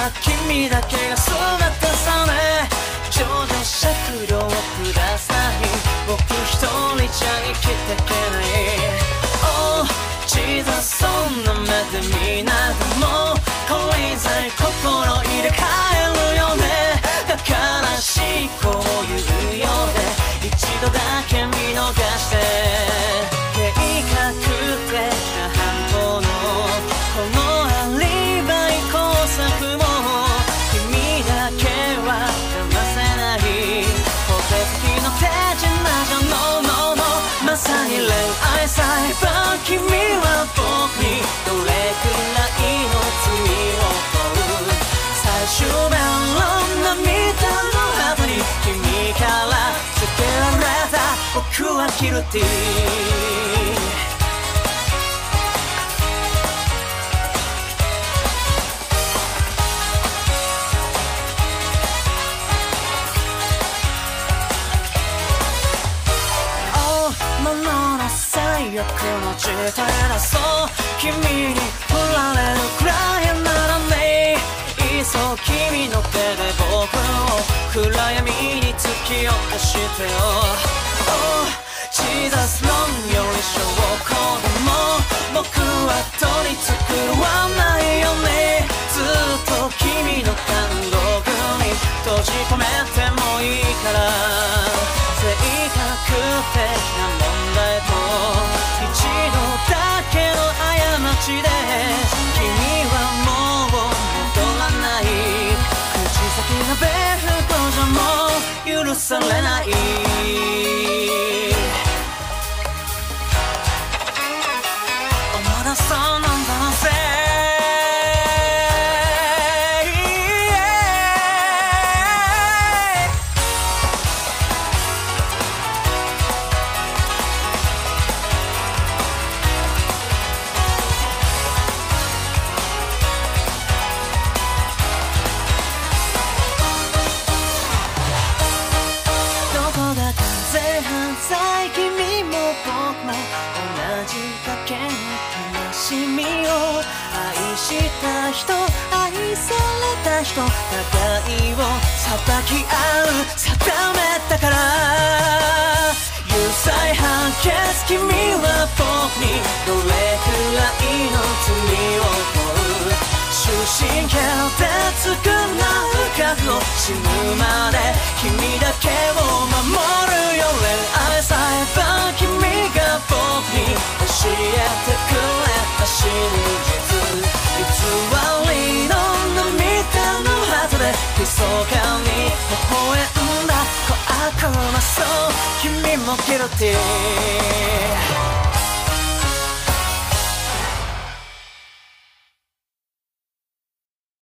君だけが全てさね。情状酌量をください。僕一人じゃ生きてけない。Oh Jesus そんな目で見ないでもこれ以前心入れ替えるよね。悲しいこういうようで一度だけ見逃して計画的な犯行のこのアリバイ工作も君だけは騙せない。法廷先の手品じゃ No No No まさに恋愛裁判。君は僕にどれくらいの罪を負う。最終弁論涙の後に君からつけられた僕はギルティー。最悪の事態だ。そう君に振られるくらいならね。いっそ君の手で僕を暗闇に突き落としてよ。Oh Jesus 論より証拠でも僕は取り繕わないよね。ずっと君の単独に閉じ込めてもいいから。性格的な問題と一度だけの過ちで君はもう戻らない。口先がベルトじゃもう許されない。まだそうなんだぜ。君も僕も同じだけの悲しみを愛した人愛された人互いを裁き合う定めたから。有罪判決君は僕にどれくらいの罪を負う。終身刑で償う覚悟死ぬまで君だけを守るよ。恋愛裁判君が僕に教えてくれた真実。偽りの涙の後で密かに微笑んだ小悪魔。そう君もギルティー。